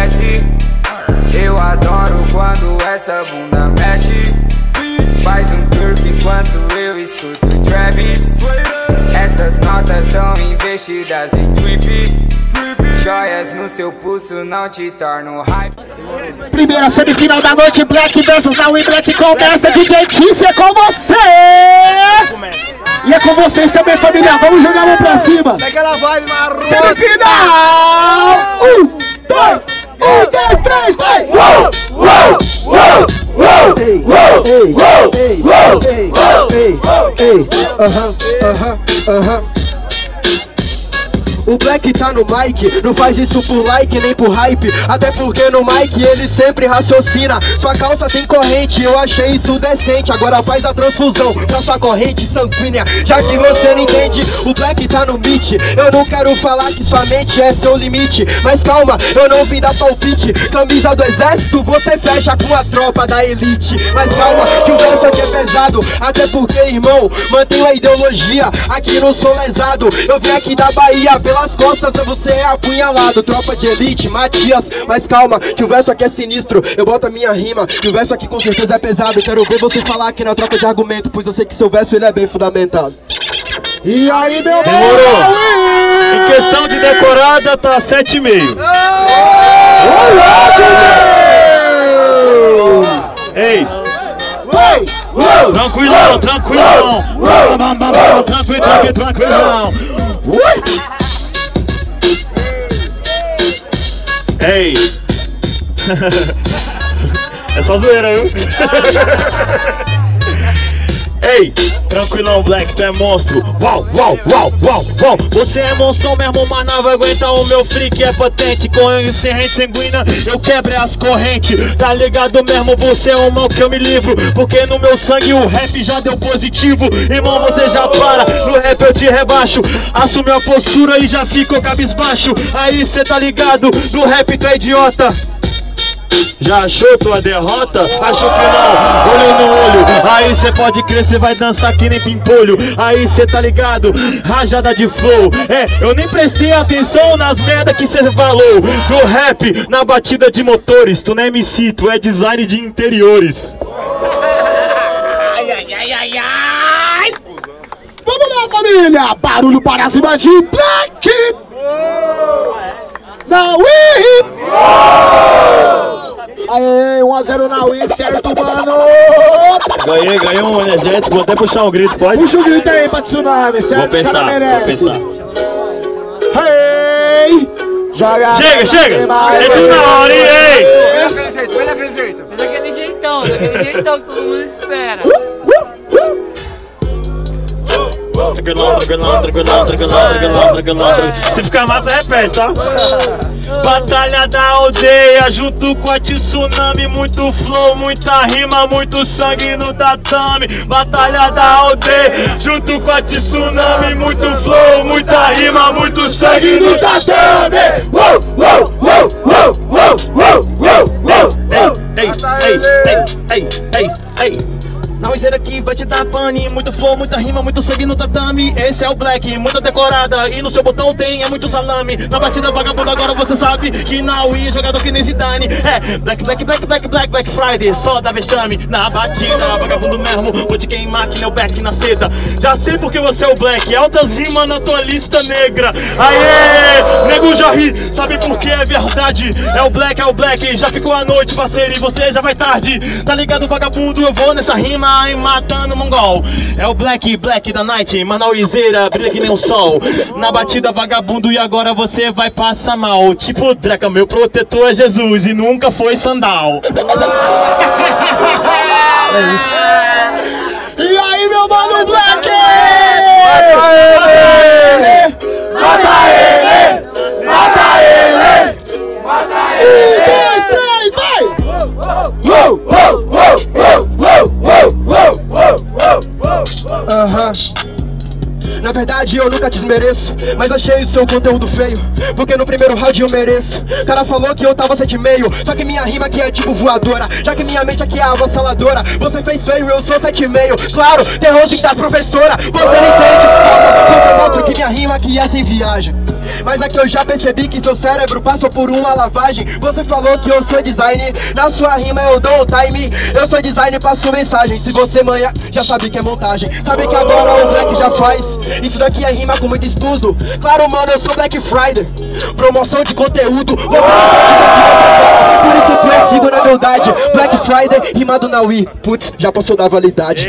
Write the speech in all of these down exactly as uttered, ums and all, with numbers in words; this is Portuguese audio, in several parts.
desce. Eu adoro quando essa bunda mexe. Faz um twerk enquanto eu escuto Travis. Essas notas são investidas em trip. Joias no seu pulso não te tornam hype. Primeira semifinal da noite, Black versus Naui. Black começa, D J Tiff, é com você! E é com vocês também, família. Vamos jogar a mão pra cima. Daquela vibe marrom. Semifinal! Um, dois, um, dois, três, vai! Uou, uou, uou, uou, ei, ei, ei, ei, ei, ei, aham, aham, aham. O Black tá no mic, não faz isso por like nem por hype. Até porque no mic ele sempre raciocina. Sua calça tem corrente, eu achei isso decente. Agora faz a transfusão pra sua corrente sanguínea. Já que você não entende, o Black tá no beat. Eu não quero falar que sua mente é seu limite, mas calma, eu não vim dar palpite. Camisa do exército, você fecha com a tropa da elite. Mas calma, que o verso aqui é pesado. Até porque, irmão, mantenho a ideologia. Aqui não sou lesado, eu vim aqui da Bahia. Pelas costas você é apunhalado. Tropa de elite, Matias. Mas calma, que o verso aqui é sinistro. Eu boto a minha rima, que o verso aqui com certeza é pesado. Quero ver você falar aqui na troca de argumento, pois eu sei que seu verso ele é bem fundamentado. E aí, meu demorou. Em questão de decorada, tá sete e meio. Ei! Tranquilão, tranquilão! Tranquilo, tranquilo, tranquilão! Ei! É só zoeira, viu? Ei, tranquilão, Black, tu é monstro. Uau, uau, uau, uau, uau. Você é monstro mesmo, mas não vai aguentar o meu freak é patente. Com serrente sanguínea, eu quebro as correntes. Tá ligado mesmo, você é o mal que eu me livro. Porque no meu sangue o rap já deu positivo. Irmão, você já para, no rap eu te rebaixo. Assume a postura e já ficou cabisbaixo. Aí cê tá ligado, no rap tu é idiota. Já achou tua derrota? Achou que não, olho no olho. Aí cê pode crer, cê vai dançar que nem pimpolho. Aí cê tá ligado, rajada de flow. É, eu nem prestei atenção nas merda que cê falou. No rap, na batida de motores. Tu não é M C, tu é design de interiores. Ai, ai, ai, ai, ai. Vamos lá, família. Barulho para cima de Black. Naui. Aê, um a zero Naui, certo, mano? Ganhei, ganhei um energético, vou até puxar um grito, pode? Puxa o grito aí pra Tsunami, certo? Vou pensar, vou pensar. Hey! Joga! Chega, chega! É tudo na hora, hein? Vai daquele jeito, vai daquele jeito. Vai daquele jeitão, daquele jeitão que todo mundo espera. Tranquilão, tranquilão, tranquilão, tranquilão, tranquilão, tranquilão. Se ficar massa, repete, tá? Batalha da aldeia, junto com a tsunami. Muito flow, muita rima, muito sangue no tatame. Batalha da aldeia, junto com a tsunami. Muito flow, muita rima, muito sangue no tatame. Uou, uou, uou, uou, uou, uou, uou, uou. Ei, ei, ei, ei, ei, ei. Não, esse aqui vai te dar pane. Muito flow, muita rima, muito sangue no tatame. Esse é o Black, muita decorada. E no seu botão tem é muito salame. Na batida vagabundo agora você sabe que Naui é jogador que nem Zidane. É, Black, Black, Black, Black, Black, Black Friday. Só da vexame. Na batida, vagabundo mesmo. Vou te queimar que meu back na seda. Já sei porque você é o Black. Altas rimas na tua lista negra. Aê, nego já ri. Sabe por que é verdade? É o Black, é o Black. Já ficou a noite, parceiro, e você já vai tarde. Tá ligado, vagabundo? Eu vou nessa rima e matando o mongol. É o Black, Black da Night, Manauizeira, brilha que nem o sol. Na batida vagabundo e agora você vai passar mal. Tipo Dreca, meu protetor é Jesus e nunca foi sandal. É isso. E aí, meu mano Black? Mata ele! Mata ele! Mata ele! Mata ele! Um, dois, três, vai! Uou, uou, uou, uou, uou, uou, uou, uou. Aham. Na verdade eu nunca te desmereço, mas achei o seu conteúdo feio, porque no primeiro round eu mereço. O cara falou que eu tava sete e meio, só que minha rima aqui é tipo voadora. Já que minha mente aqui é avassaladora, você fez feio, eu sou sete e meio. Claro, terrorzinho das professora, você não entende. Calma, eu mostro que minha rima aqui é sem viagem. Mas aqui eu já percebi que seu cérebro passou por uma lavagem. Você falou que eu sou design, na sua rima eu dou o time. Eu sou design, passo mensagem. Se você manha, já sabe que é montagem. Sabe que agora o Black já faz. Isso daqui é rima com muito estudo. Claro, mano, eu sou Black Friday, promoção de conteúdo. Você não entende do que você fala, por isso que eu sigo na humildade. Black Friday, rimado na Wii. Putz, já passou da validade.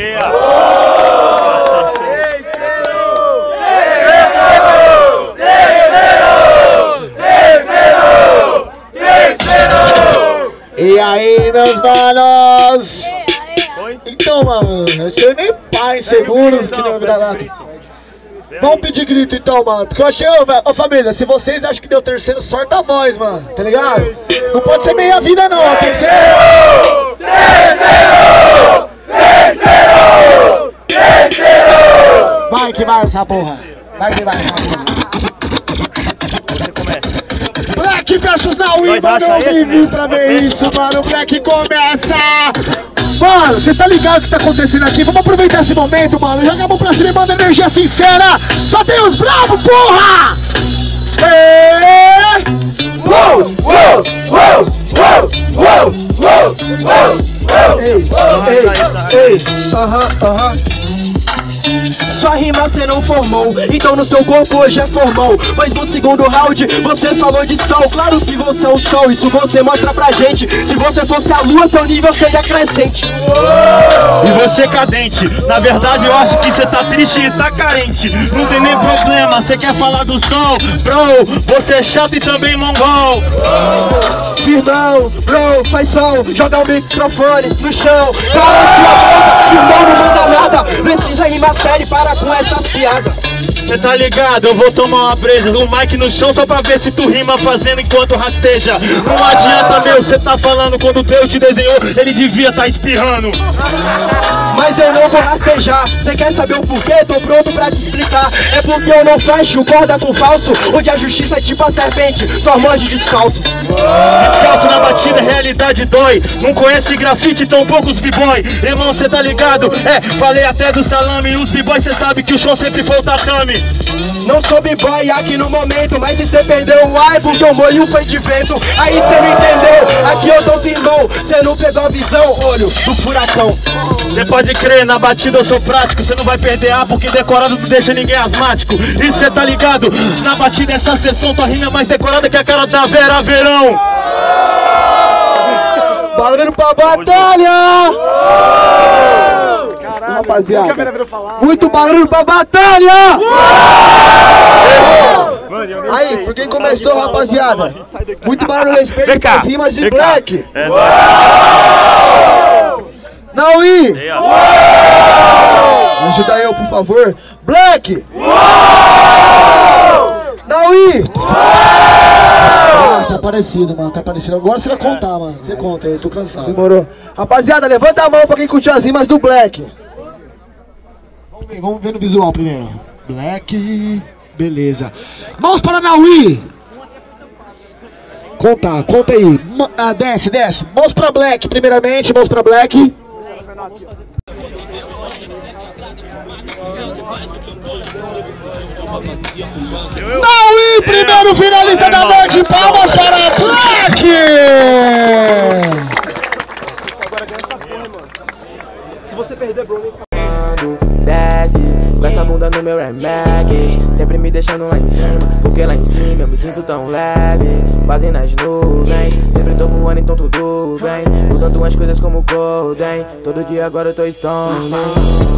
E aí, meus manos? Então, mano, eu sou nem pai seguro que não é granado. Vamos pedir grito então, mano. Porque eu achei, ô, ô família, se vocês acham que deu terceiro, sorta a voz, mano. Tá ligado? Não pode ser meia vida, não. Tem que ser. Terceiro! Terceiro! Terceiro! Vai que vai essa porra. Vai que vai essa porra. Black versus Naui, mano, eu vivi pra ver isso, mano. Black começa. Mano, você tá ligado o que tá acontecendo aqui? Vamos aproveitar esse momento, mano. Joga a mão pra cima e manda energia sincera. Só tem os bravos, porra! E... Uou, uou, uou, uou, uou, uou, uou. Ei, ei, ei, aham, aham. Sua rima cê não formou, então no seu corpo hoje é formal. Mas no segundo round você falou de sol. Claro que você é o sol, isso você mostra pra gente. Se você fosse a lua, seu nível seria crescente. E você cadente, na verdade eu acho que cê tá triste e tá carente. Não tem nem problema, cê quer falar do sol. Bro, você é chato e também mongol. Firmão, bro, faz som, joga o microfone no chão. Cala sua boca, que o mal não manda nada. Precisa rimar sério, para com essas piadas. Cê tá ligado, eu vou tomar uma presa, o mic no chão só pra ver se tu rima fazendo enquanto rasteja. Não adianta, meu, cê tá falando quando Deus te desenhou, ele devia tá espirrando. Mas eu não vou rastejar, cê quer saber o porquê? Tô pronto pra te explicar. É porque eu não fecho corda com falso, onde a justiça é tipo a serpente, só morde descalços. Descalço na batida, realidade dói. Não conhece grafite, tão poucos b-boy. Irmão, cê tá ligado? É, falei até do salame. E os b-boys cê sabe que o show sempre foi o tatame. Não sou b-boy aqui no momento, mas se cê perdeu o ar, porque o moinho foi de vento. Aí cê não entendeu, aqui eu tô firmão. Cê não pegou a visão, olho do furacão. Cê pode crer, na batida eu sou prático. Cê não vai perder ar, porque decorado não deixa ninguém asmático. E cê tá ligado? Na batida essa sessão, tua rima é mais decorada que a cara da Vera Verão. Barulho pra batalha! Caralho, rapaziada, muito barulho pra batalha! Aí, por quem começou, rapaziada? Muito barulho a respeito das rimas de Black. Naui! Ajuda eu, por favor. Black! Naui! Ah, tá parecido, mano, tá parecido. Agora você vai contar, mano. Você conta, eu tô cansado. Demorou. Rapaziada, levanta a mão pra quem curtiu as rimas do Black. Vamos ver, vamos ver no visual primeiro. Black, beleza. Mãos para Naui! Conta, conta aí. Ah, desce, desce. Mãos pra Black, primeiramente, mãos pra Black. Naui, primeiro finalista da noite, palmas para Black! Se você perder, bro, desce, com essa bunda no meu Air Max, sempre me deixando lá em cima, porque lá em cima eu me sinto tão leve, quase nas nuvens, sempre tô voando, então tudo bem, usando umas coisas como Golden, todo dia agora eu tô stone.